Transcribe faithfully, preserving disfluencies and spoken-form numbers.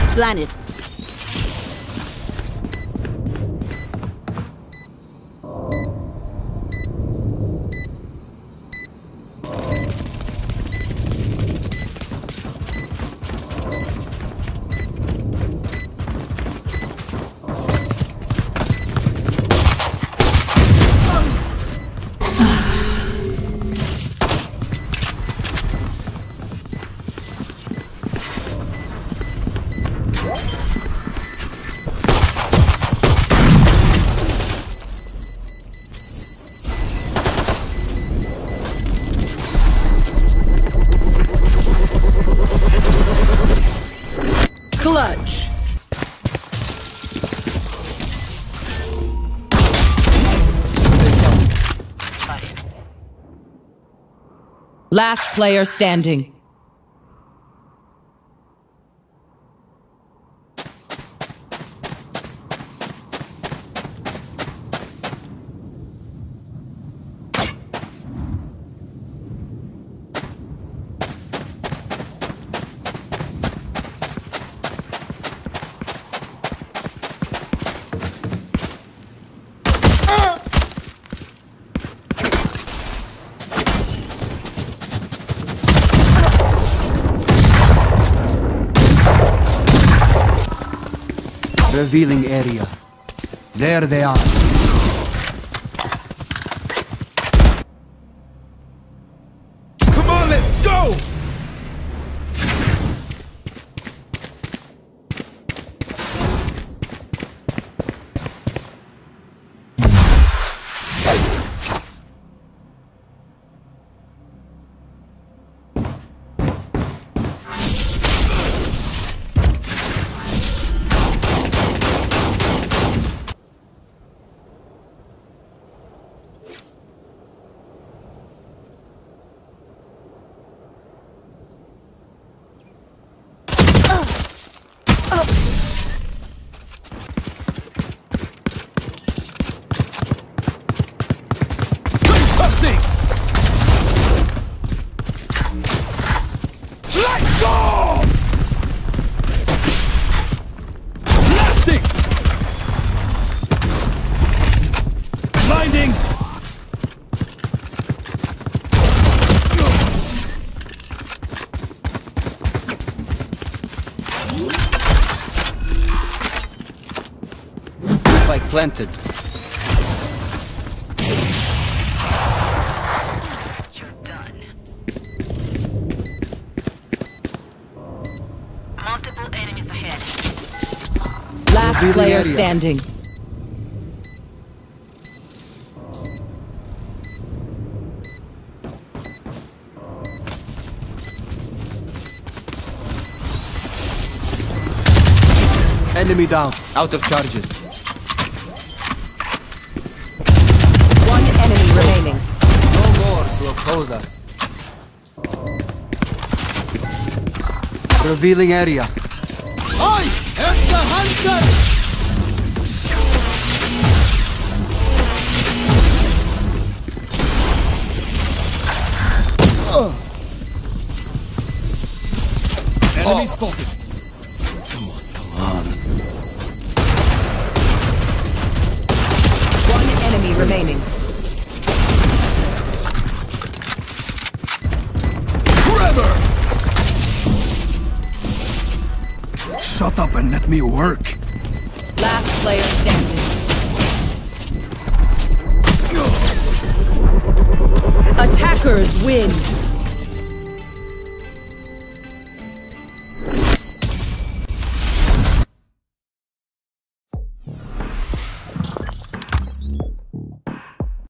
Planted. Clutch. Last player standing. Revealing area. There they are. Come on, let's go! Let's go! Blasting! Blinding! Spike planted. Last player standing. Enemy down. Out of charges. One enemy remaining. No more to oppose us. Revealing area. I am the hunter! Uh. Enemy oh. spotted. Come on, come on. One enemy remaining. Forever! Shut up and let me work. Last player standing. Attackers win.